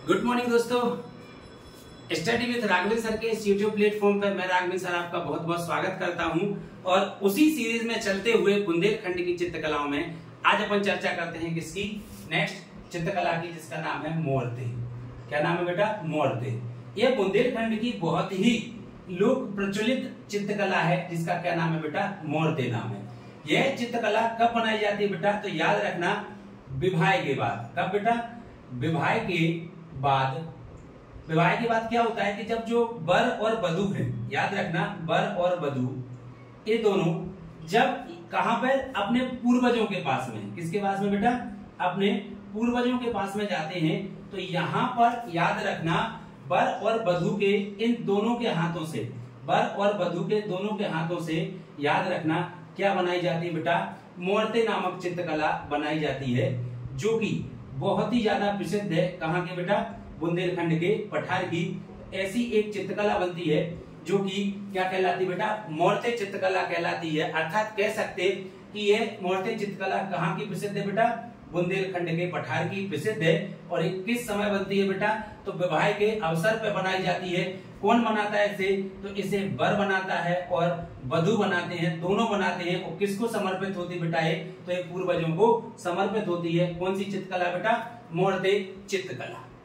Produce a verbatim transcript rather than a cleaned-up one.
Good morning दोस्तों, study with Raghavendra sir के इस यूट्यूब प्लेटफॉर्म पर मैं राघवेंद्र सर आपका बहुत बहुत स्वागत करता हूं। और उसी सीरीज में चलते हुए बुंदेलखंड की चित्रकलाओं में आज अपन चर्चा करते हैं किसकी, नेक्स्ट चित्रकला की, जिसका नाम है मोरते। क्या नाम है बेटा? मोरते। यह बुंदेलखंड की बहुत ही लोक प्रचलित चित्रकला है जिसका क्या नाम है बेटा? मोरते नाम है। यह चित्रकला कब बनाई जाती है बेटा? तो याद रखना, विवाह के बाद। कब बेटा? विवाह के बाद। विवाह के बाद क्या होता है कि जब जो वर और वधू है, याद रखना, वर और वधू ये दोनों जब कहां पर? अपने पूर्वजों के पास में। किसके पास में बेटा? अपने पूर्वजों के पास में जाते हैं। तो यहां पर याद रखना, वर और वधू के इन दोनों के हाथों से, वर और वधू के दोनों के हाथों से याद रखना क्या बनाई जाती है बेटा? मोरते नामक चित्रकला बनाई जाती है, जो कि बहुत ही ज्यादा प्रसिद्ध है। कहाँ के बेटा? बुंदेलखंड के पठार की ऐसी एक चित्रकला बनती है जो कि क्या कहलाती है बेटा? मोरते चित्रकला कहलाती है। अर्थात कह सकते कि यह मोरते चित्रकला कहाँ की प्रसिद्ध है बेटा? बुंदेलखंड के पठार की प्रसिद्ध है। और ये किस समय बनती है बेटा? तो विवाह के अवसर पर बनाई जाती है। कौन बनाता है इसे? तो इसे वर बनाता है और वधू बनाते हैं, दोनों बनाते हैं। और किसको समर्पित होती बेटा ये? तो ये पूर्वजों को समर्पित होती है। कौन सी चित्रकला बेटा? मोरते चित्रकला।